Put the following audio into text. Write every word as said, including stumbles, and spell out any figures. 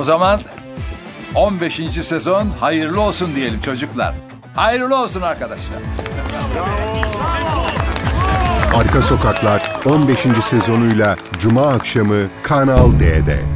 zaman on beşinci sezon hayırlı olsun diyelim çocuklar. Hayırlı olsun arkadaşlar. Arka Sokaklar on beşinci sezonuyla Cuma akşamı Kanal D'de.